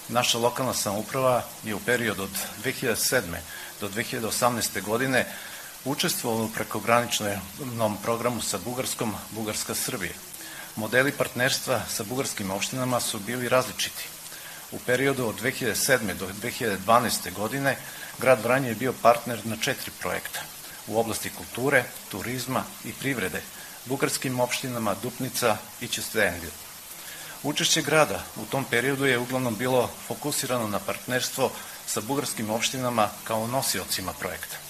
Naša lokalna samouprava je u periodu od 2007. do 2018. godine učestvovala u prekograničnom programu sa Bugarskom, Bugarska-Srbije. Modeli partnerstva sa bugarskim opštinama su bili različiti. U periodu od 2007. do 2012. godine grad Vranje je bio partner na 4 projekta u oblasti kulture, turizma i privrede, bugarskim opštinama Dupnica i Ćestendil. Učešće grada u tom periodu je uglavnom bilo fokusirano na partnerstvo sa bugarskim opštinama kao nosiocima projekta.